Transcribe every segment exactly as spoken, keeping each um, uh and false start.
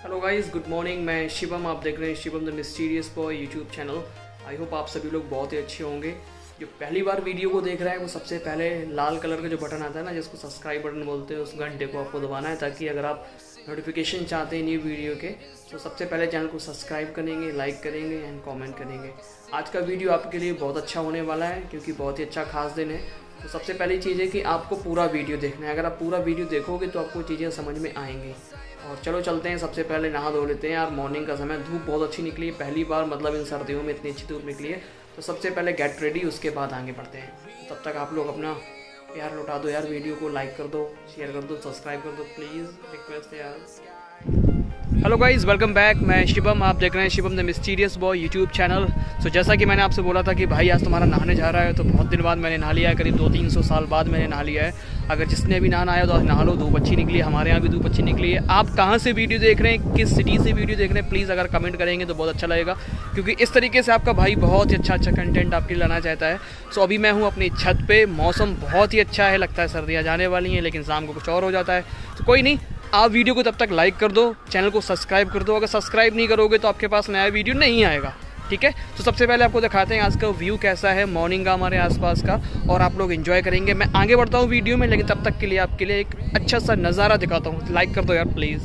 Hello guys, good morning. मैं शिवम, आप देख रहे हैं Shivam the mysterious boy YouTube channel. I hope आप सभी लोग बहुत ही अच्छे होंगे। जो पहली बार वीडियो को देख रहा है वो सबसे पहले लाल कलर का जो बटन आता है ना, जिसको सब्सक्राइब बटन बोलते हैं, उस घंटे को आपको दबाना है, ताकि अगर आप नोटिफिकेशन चाहते हैं न्यू वीडियो के तो सबसे पहले चैनल को सब्सक्राइब करेंगे, लाइक करेंगे एंड कमेंट करेंगे। आज का वीडियो आपके लिए बहुत अच्छा होने वाला है क्योंकि बहुत ही अच्छा खास दिन है। तो सबसे पहली चीज़ है कि आपको पूरा वीडियो देखना है। अगर आप पूरा वीडियो देखोगे तो आपको चीज़ें समझ में आएंगी। और चलो चलते हैं, सबसे पहले नहा धो लेते हैं। यार मॉर्निंग का समय, धूप बहुत अच्छी निकली है, पहली बार मतलब इन सर्दियों में इतनी अच्छी धूप निकली है। तो सबसे पहले गेट रेडी, उसके बाद आगे बढ़ते हैं। तब तक आप लोग अपना प्यार लौटा दो यार, वीडियो को लाइक कर दो, शेयर कर दो, सब्सक्राइब कर दो, प्लीज़ रिक्वेस्ट है यार। Hello guys, welcome back. मैं शिवम, आप देख रहे हैं Shivam the mysterious boy YouTube channel. So जैसा कि मैंने आपसे बोला था कि भाई आज तुम्हारा नहाने जा रहा है, तो बहुत दिन बाद मैंने नहा लिया है, करीब दो तीन सौ साल बाद मैंने नहा लिया है। अगर जिसने भी नहाना आया तो आज नहा लो, धूप अच्छी निकली है, हमारे यहाँ भी धूप अच्छी निकली है। आप कहाँ से वीडियो देख रहे हैं, किस सिटी से वीडियो देख रहे हैं, प्लीज़ अगर कमेंट करेंगे तो बहुत अच्छा लगेगा, क्योंकि इस तरीके से आपका भाई बहुत ही अच्छा अच्छा कंटेंट आपके लिए लाना चाहता है। सो अभी मैं हूँ अपनी छत पे, मौसम बहुत ही अच्छा है, लगता है सर्दियाँ जाने वाली हैं, लेकिन शाम को कुछ और हो जाता है। तो कोई नहीं, आप वीडियो को तब तक लाइक कर दो, चैनल को सब्सक्राइब कर दो। अगर सब्सक्राइब नहीं करोगे तो आपके पास नया वीडियो नहीं आएगा, ठीक है। तो सबसे पहले आपको दिखाते हैं आज का व्यू कैसा है मॉर्निंग का हमारे आसपास का, और आप लोग एंजॉय करेंगे। मैं आगे बढ़ता हूँ वीडियो में, लेकिन तब तक के लिए आपके लिए एक अच्छा सा नज़ारा दिखाता हूँ। लाइक कर दो यार please.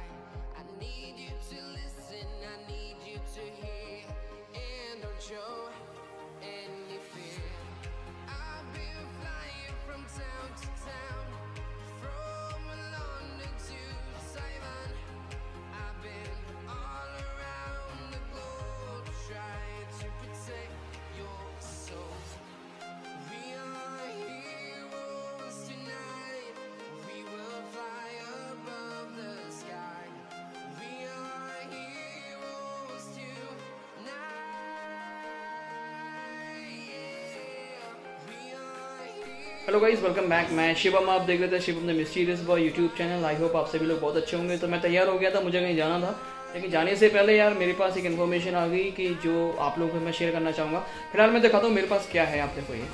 Hello guys, welcome back. मैं शिवम, आप देख रहे थे Shivam the mysterious boy YouTube channel. I hope आप सभी लोग बहुत अच्छे होंगे। तो मैं तैयार हो गया था, मुझे कहीं जाना था, लेकिन जाने से पहले यार मेरे पास एक इन्फॉर्मेशन आ गई कि जो आप लोगों को मैं शेयर करना चाहूँगा। फिलहाल मैं दिखाता हूँ मेरे पास क्या है। आप देखो, ये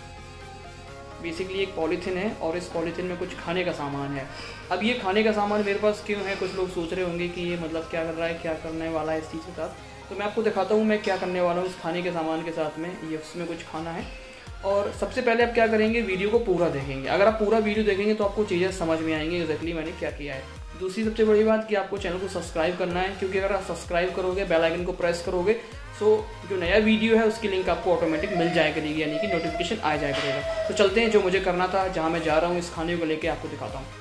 बेसिकली एक पॉलीथीन है और इस पॉलीथीन में कुछ खाने का सामान है। अब ये खाने का सामान मेरे पास क्यों है, कुछ लोग सोच रहे होंगे कि ये मतलब क्या कर रहा है, क्या करने वाला है इस चीज़ के साथ। तो मैं आपको दिखाता हूँ मैं क्या करने वाला हूँ इस खाने के सामान के साथ में। ये उसमें कुछ खाना है, और सबसे पहले आप क्या करेंगे, वीडियो को पूरा देखेंगे। अगर आप पूरा वीडियो देखेंगे तो आपको चीज़ें समझ में आएंगी एक्जैक्टली मैंने क्या किया है। दूसरी सबसे बड़ी बात कि आपको चैनल को सब्सक्राइब करना है, क्योंकि अगर आप सब्सक्राइब करोगे, बेल आइकन को प्रेस करोगे, तो जो नया वीडियो है उसकी लिंक आपको ऑटोमेटिक मिल जाया करेगी, यानी कि नोटिफिकेशन आ जाया करेगा। तो चलते हैं, जो मुझे करना था, जहाँ मैं जा रहा हूँ, इस खाने को लेकर आपको दिखाता हूँ।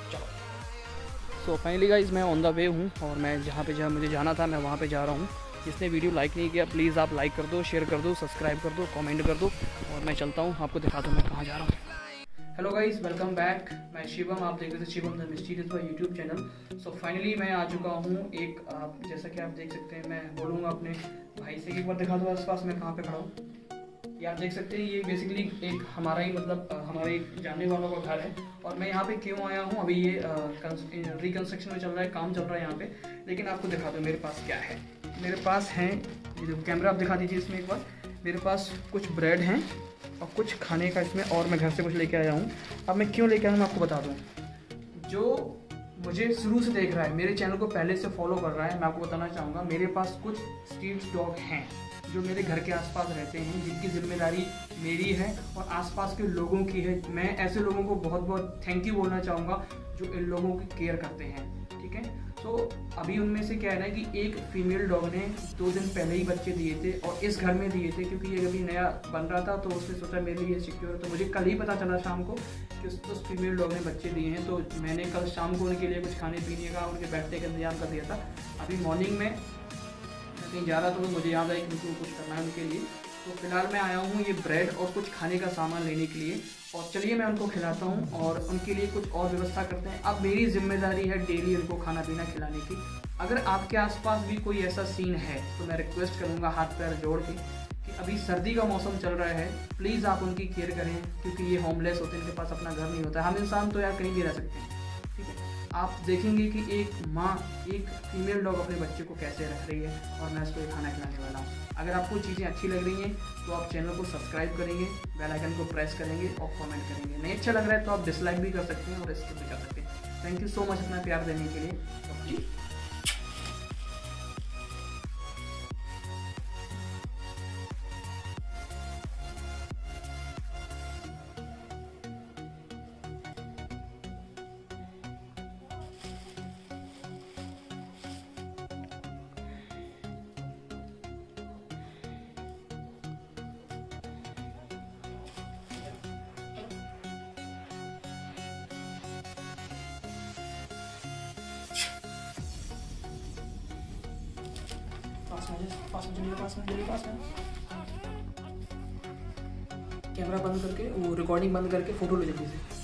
चलो। सो फाइनली गाइस, मैं ऑन द वे हूँ और मैं जहाँ पे जहाँ मुझे जाना था मैं वहाँ पे जा रहा हूँ। जिसने वीडियो लाइक नहीं किया प्लीज़ आप लाइक कर दो, शेयर कर दो, सब्सक्राइब कर दो, कमेंट कर दो, और मैं चलता हूँ, आपको दिखाता हूँ मैं कहाँ जा रहा हूँ। Hello guys, welcome back. मैं शिवम, आप देख रहे थे Shivam the mysterious boy YouTube channel. So finally मैं आ चुका हूँ। एक आप जैसा कि आप देख सकते हैं, मैं बोलूँगा अपने भाई से एक बार दिखा दो आस पास मैं कहाँ पे खड़ा हूँ। ये आप देख सकते हैं, ये बेसिकली एक हमारा ही मतलब हमारे जानने वालों का घर है। और मैं यहाँ पे क्यों आया हूँ, अभी ये रिकंस्ट्रक्शन में चल रहा है, काम चल रहा है यहाँ पे। लेकिन आपको दिखा दो मेरे पास क्या है। मेरे पास हैं, ये जो कैमरा आप दिखा दीजिए इसमें एक बार। मेरे पास कुछ ब्रेड हैं और कुछ खाने का इसमें, और मैं घर से कुछ लेके आया हूँ। अब मैं क्यों लेके आया हूँ मैं आपको बता दूँ। जो मुझे शुरू से देख रहा है, मेरे चैनल को पहले से फॉलो कर रहा है, मैं आपको बताना चाहूँगा मेरे पास कुछ स्ट्रीट डॉग हैं जो मेरे घर के आसपास रहते हैं, जिनकी जिम्मेदारी मेरी है और आसपास के लोगों की है। मैं ऐसे लोगों को बहुत बहुत थैंक यू बोलना चाहूँगा जो इन लोगों की केयर करते हैं, ठीक है। तो अभी उनमें से क्या है ना कि एक फीमेल डॉग ने दो दिन पहले ही बच्चे दिए थे, और इस घर में दिए थे, क्योंकि ये अभी नया बन रहा था, तो उसने सोचा मेरे लिए सिक्योर। तो मुझे कल ही पता चला शाम को कि उस, उस फीमेल डॉग ने बच्चे दिए हैं। तो मैंने कल शाम को उनके लिए कुछ खाने पीने का, उनके बैठने का इंतजाम कर दिया था। अभी मॉर्निंग में कहीं जा रहा था तो मुझे याद आया कि मुझे कुछ करना है उनके लिए। तो फिलहाल मैं आया हूँ ये ब्रेड और कुछ खाने का सामान लेने के लिए, और चलिए मैं उनको खिलाता हूँ और उनके लिए कुछ और व्यवस्था करते हैं। अब मेरी जिम्मेदारी है डेली उनको खाना पीना खिलाने की। अगर आपके आसपास भी कोई ऐसा सीन है तो मैं रिक्वेस्ट करूँगा हाथ पैर जोड़ के कि अभी सर्दी का मौसम चल रहा है, प्लीज़ आप उनकी केयर करें, क्योंकि ये होमलेस होते हैं, इनके पास अपना घर नहीं होता है। हम इंसान तो यार कहीं भी रह सकते हैं, ठीक है। आप देखेंगे कि एक माँ एक फीमेल डॉग अपने बच्चे को कैसे रख रही है, और मैं इसको खाना खिलाने वाला हूँ। अगर आपको चीज़ें अच्छी लग रही हैं तो आप चैनल को सब्सक्राइब करेंगे, बेल आइकन को प्रेस करेंगे और कमेंट करेंगे। नहीं अच्छा लग रहा है तो आप डिसलाइक भी कर सकते हैं और स्किप भी कर सकते हैं। थैंक यू सो मच इतना प्यार देने के लिए। पास में पास में जल्दी पास में जल्दी पास में कैमरा बंद करके वो रिकॉर्डिंग बंद करके फोटो ले जल्दी से।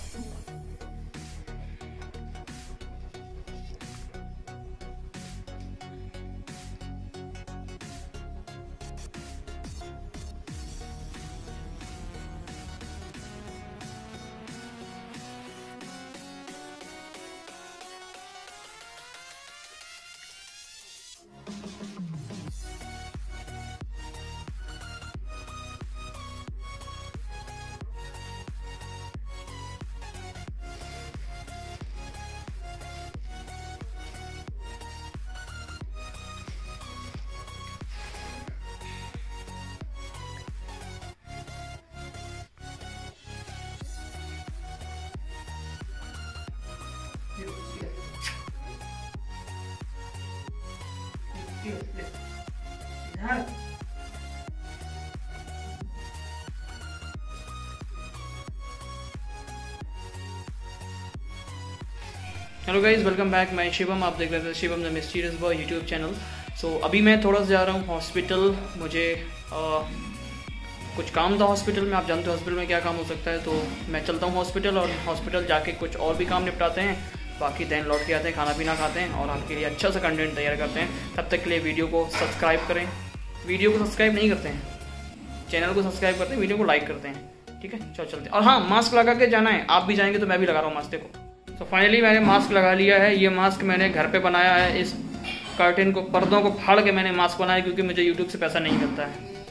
Hello guys, welcome back. मैं शिवम, आप देख रहे थे Shivam the mysterious boy YouTube channel. So अभी मैं थोड़ा सा जा रहा हूँ हॉस्पिटल। मुझे आ, कुछ काम था हॉस्पिटल में। आप जानते हो हॉस्पिटल में क्या काम हो सकता है, तो मैं चलता हूँ हॉस्पिटल और हॉस्पिटल जाके कुछ और भी काम निपटाते हैं। बाकी दिन लौट के आते हैं, खाना पीना खाते हैं और आपके लिए अच्छा सा कंटेंट तैयार करते हैं। तब तक के लिए वीडियो को सब्सक्राइब करें। वीडियो को सब्सक्राइब नहीं करते हैं, चैनल को सब्सक्राइब करते हैं, वीडियो को लाइक करते हैं। ठीक है, चलो चलते हैं। और हाँ, मास्क लगा के जाना है। आप भी जाएंगे तो मैं भी लगा रहा हूँ मास्क। देखो, तो फाइनली मैंने मास्क लगा लिया है। ये मास्क मैंने घर पे बनाया है। इस कर्टेन को, पर्दों को फाड़ के मैंने मास्क बनाया, क्योंकि मुझे यूट्यूब से पैसा नहीं मिलता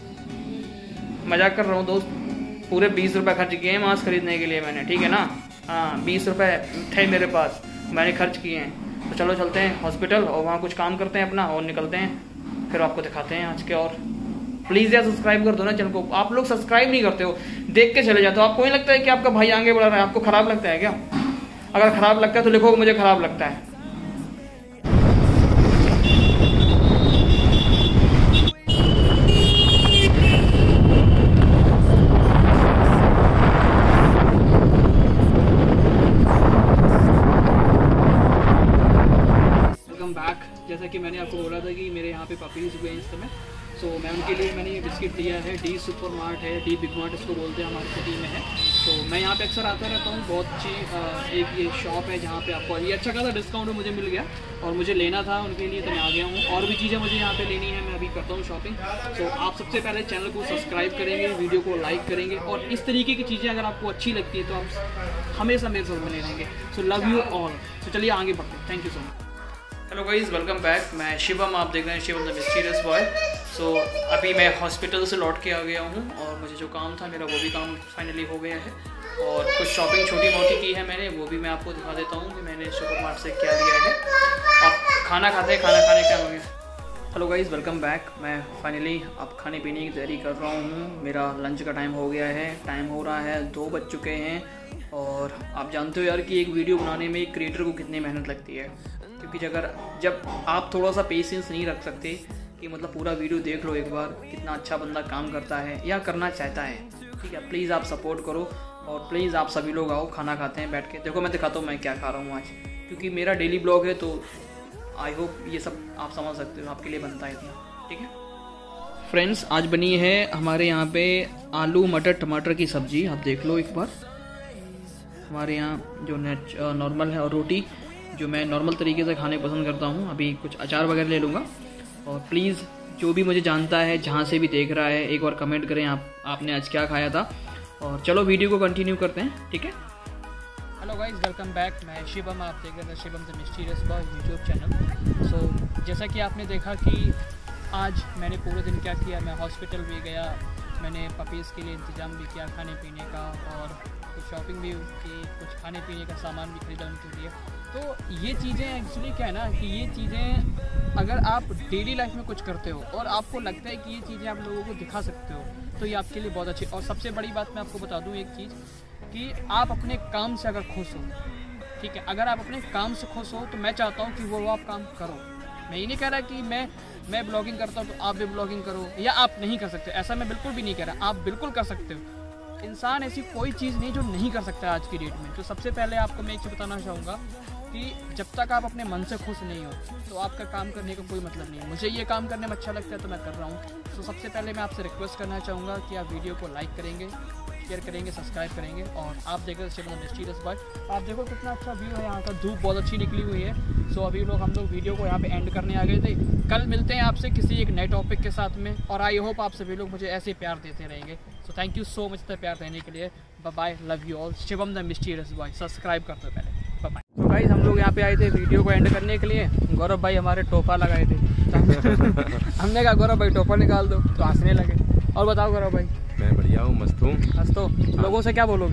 है। मजाक कर रहा हूँ दोस्त, पूरे बीस रुपये खर्च किए हैं मास्क खरीदने के लिए मैंने। ठीक है ना, हाँ, बीस रुपये थे मेरे पास, मैंने खर्च किए हैं। तो चलो चलते हैं हॉस्पिटल और वहाँ कुछ काम करते हैं अपना और निकलते हैं। फिर आपको दिखाते हैं आज के। और प्लीज़ यार सब्सक्राइब कर दो ना चैनल को। आप लोग सब्सक्राइब नहीं करते हो, देख के चले जाते हो। आपको नहीं लगता है कि आपका भाई आगे बढ़ रहा है? आपको खराब लगता है क्या? अगर खराब लगता है तो लिखो मुझे खराब लगता है। Welcome back. जैसा कि मैंने आपको बोला था कि मेरे यहाँ पे पपीज़ हुए हैं इस समय। सो so, मैं उनके लिए मैंने ये बिस्किट लिया है। डी सुपर मार्ट है, डी बिग मार्ट इसको बोलते हैं, हमारी सिटी में है। तो मैं यहाँ पे अक्सर आता रहता हूँ। बहुत अच्छी एक ये शॉप है जहाँ पे आपको ये अच्छा खासा डिस्काउंट मुझे मिल गया और मुझे लेना था उनके लिए, तो मैं आ गया हूँ। और भी चीज़ें मुझे यहाँ पे लेनी है, मैं अभी करता हूँ शॉपिंग। सो so, आप सबसे पहले चैनल को सब्सक्राइब करेंगे, वीडियो को लाइक करेंगे और इस तरीके की चीज़ें अगर आपको अच्छी लगती है तो आप हमेशा मेरे साथ बने रहेंगे। So love you all. तो चलिए आगे बढ़ते हैं। Thank you so much. Hello guys, welcome back. मैं शिवम, आप देख रहे हैं Shivam the mysterious boy. So अभी मैं हॉस्पिटल से लौट के आ गया हूँ और मुझे जो काम था मेरा वो भी काम फाइनली हो गया है। और कुछ शॉपिंग छोटी मोटी की है मैंने, वो भी मैं आपको दिखा देता हूँ कि मैंने सुपर मार्ट से क्या लिया है। आप खाना खाते हैं, खाना खाने क्या हो गया। Hello guys, welcome back. मैं फाइनली अब खाने पीने की तैयारी कर रहा हूँ। मेरा लंच का टाइम हो गया है। टाइम हो रहा है, दो बज चुके हैं। और आप जानते हो यार कि एक वीडियो बनाने में एक क्रिएटर को कितनी मेहनत लगती है। क्योंकि अगर जब आप थोड़ा सा पेशेंस नहीं रख सकते कि मतलब पूरा वीडियो देख लो एक बार, कितना अच्छा बंदा काम करता है या करना चाहता है। ठीक है, प्लीज़ आप सपोर्ट करो और प्लीज़ आप सभी लोग आओ, खाना खाते हैं बैठ के। देखो मैं दिखाता हूँ मैं क्या खा रहा हूँ आज, क्योंकि मेरा डेली ब्लॉग है तो आई होप ये सब आप समझ सकते हो, आपके लिए बनता है इतना। ठीक है फ्रेंड्स, आज बनी है हमारे यहाँ पे आलू मटर टमाटर की सब्ज़ी। आप देख लो एक बार। हमारे यहाँ जो नेट नॉर्मल है और रोटी जो मैं नॉर्मल तरीके से खाने पसंद करता हूँ। अभी कुछ अचार वगैरह ले लूँगा। और प्लीज़ जो भी मुझे जानता है, जहाँ से भी देख रहा है, एक बार कमेंट करें आप आपने आज क्या खाया था। और चलो वीडियो को कंटिन्यू करते हैं। ठीक है, हेलो गाइस, वेलकम बैक। मैं शिवम, आप देख रहे थे Shivam the mysterious boy YouTube channel. So जैसा कि आपने देखा कि आज मैंने पूरे दिन क्या किया, मैं हॉस्पिटल भी गया, मैंने पपीज़ के लिए इंतज़ाम भी किया खाने पीने का, और कुछ शॉपिंग भी की, कुछ खाने पीने का सामान भी खरीदा उनके लिए। तो ये चीज़ें एक्चुअली क्या है ना कि ये चीज़ें अगर आप डेली लाइफ में कुछ करते हो और आपको लगता है कि ये चीज़ें आप लोगों को दिखा सकते हो तो ये आपके लिए बहुत अच्छी। और सबसे बड़ी बात मैं आपको बता दूं एक चीज़ कि आप अपने काम से अगर खुश हो, ठीक है, अगर आप अपने काम से खुश हो तो मैं चाहता हूँ कि वो आप काम करो। मैं ये नहीं कह रहा कि मैं मैं ब्लॉगिंग करता हूँ तो आप भी ब्लॉगिंग करो या आप नहीं कर सकते, ऐसा मैं बिल्कुल भी नहीं कह रहा। आप बिल्कुल कर सकते हो। इंसान ऐसी कोई चीज़ नहीं जो नहीं कर सकता आज की डेट में। तो सबसे पहले आपको मैं एक चीज़ बताना चाहूँगा कि जब तक आप अपने मन से खुश नहीं हो तो आपका काम करने का कोई मतलब नहीं है। मुझे ये काम करने में अच्छा लगता है तो मैं कर रहा हूँ। तो सबसे पहले मैं आपसे रिक्वेस्ट करना चाहूँगा कि आप वीडियो को लाइक करेंगे, शेयर करेंगे, सब्सक्राइब करेंगे और आप देख रहे हैं मिस्टीरियस बॉय। आप देखो कितना अच्छा व्यू है यहाँ का, धूप बहुत अच्छी निकली हुई है। सो अभी लोग हम लोग वीडियो को यहाँ पे एंड करने आ गए थे। कल मिलते हैं आपसे किसी एक नए टॉपिक के साथ में और आई होप आप सभी लोग मुझे ऐसे प्यार देते रहेंगे। So thank you so much प्यार देने के लिए। Bye bye, love you all. Shivam the mysterious boy, subscribe कर दो पहले। Bye bye. तो गाइस हम लोग यहाँ पे आए थे वीडियो को एंड करने के लिए। गौरव भाई हमारे टोपा लगाए थे हमने कहा गौरव भाई टोपा निकाल दो तो हंसने लगे। और बताओ गौरव भाई। मैं बढ़िया हूँ, मस्त हूँ। हंस तो लोगों से क्या बोलोगे?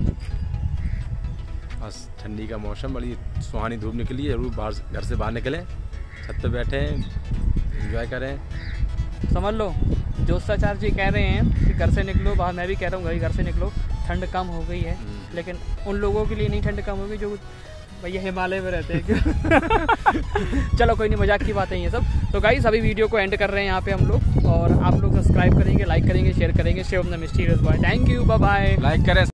बस ठंडी का मौसम, बड़ी सुहानी धूप निकली है, जरूर बाहर घर से बाहर निकलें, छत पे बैठे एंजॉय करें। समझ लो जोशाचार्य जी कह रहे हैं कि घर से निकलो बाहर, मैं भी कह रहा हूँ भाई घर से निकलो, ठंड कम हो गई है। लेकिन उन लोगों के लिए नहीं ठंड कम हो गई जो भैया हिमालय में रहते हैं चलो कोई नहीं, मजाक की बातें ये सब। तो गाइस अभी वीडियो को एंड कर रहे हैं यहाँ पे हम लोग और आप लोग सब्सक्राइब करेंगे, लाइक करेंगे, शेयर करेंगे। Shivam the mysterious boy, thank you, bye bye. Like करें।